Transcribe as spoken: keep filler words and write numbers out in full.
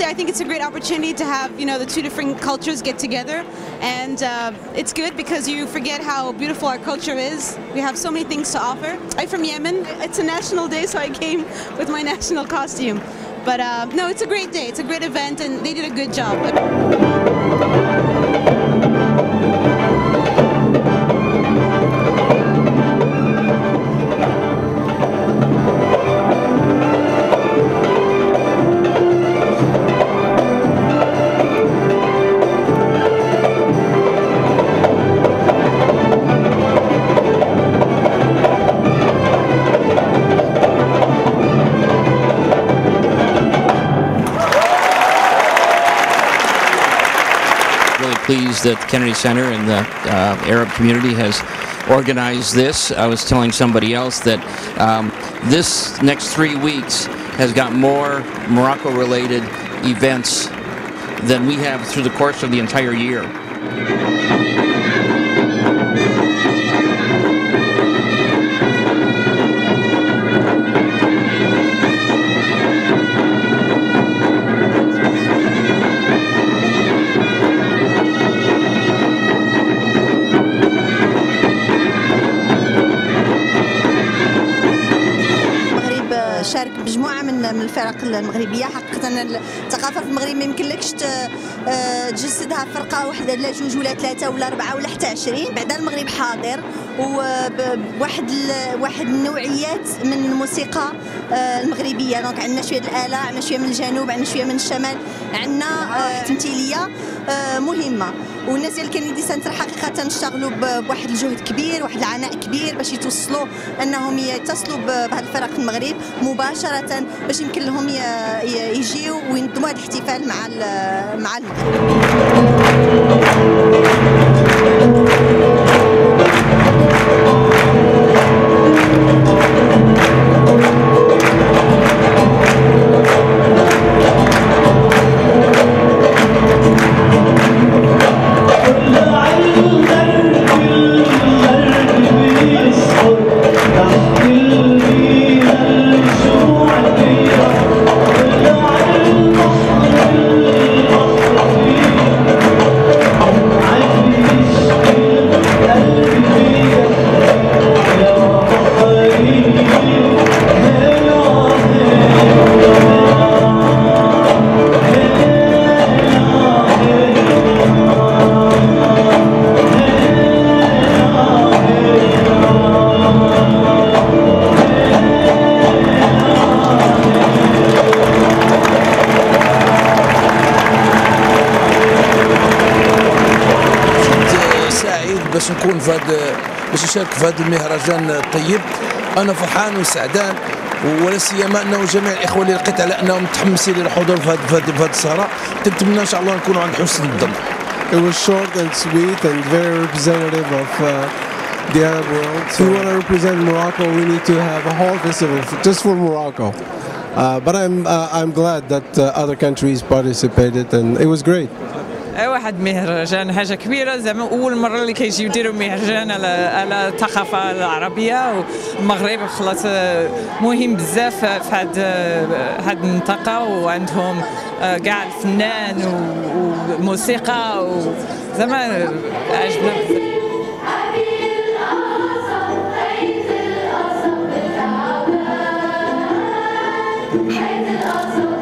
say I think it's a great opportunity to have, you know, the two different cultures get together, and uh, it's good because you forget how beautiful our culture is. We have so many things to offer. I'm from Yemen. It's a national day, so I came with my national costume. But uh, no, it's a great day. It's a great event, and they did a good job. Pleased that Kennedy Center and the uh, Arab community has organized this. I was telling somebody else that um, this next three weeks has got more Morocco-related events than we have through the course of the entire year. شارك بمجموعة من من الفرق المغربية. حقيقة الثقافة في المغرب ما يمكنلكش تجسدها في فرقة واحدة لا جوج ولا ثلاثة ولا أربعة ولا حتى عشرين. بعدا المغرب حاضر وواحد واحد النوعيات من الموسيقى المغربية. دونك عندنا شوية الآلة، عندنا شوية من الجنوب، عندنا شوية من الشمال، عندنا تمثيلية مهمة. والناس ديال كندي سنتر حقيقة اشتغلوا بواحد الجهد كبير، واحد العناء كبير باش يتوصلوا انهم يتصلوا بهذه الفرق في المغرب مباشرة باش يمكن لهم يجيو وينظموا هذا الاحتفال مع مع المغرب. باش نكون في هذا باش نشارك في هذا المهرجان الطيب. انا فرحان وسعدان، ولا سيما انه جميع الاخوه اللي لقيت على انهم متحمسين للحضور في هذه في هذه السهره. نتمنى ان شاء الله نكونوا عند حسن الظن. It was short and sweet and very representative of uh, the Arab world. If we want to represent Morocco, we need to have a whole festival just for Morocco. Uh, but I'm uh, I'm glad that uh, other countries participated, and it was great. واحد مهرجان حاجه كبيره، زعما اول مره اللي كيجيو يديروا مهرجان على على الثقافه العربيه، والمغرب خلاص مهم بزاف في هاد هاد المنطقه، وعندهم كاع الفنان والموسيقى، وزعما عجبنا بزاف.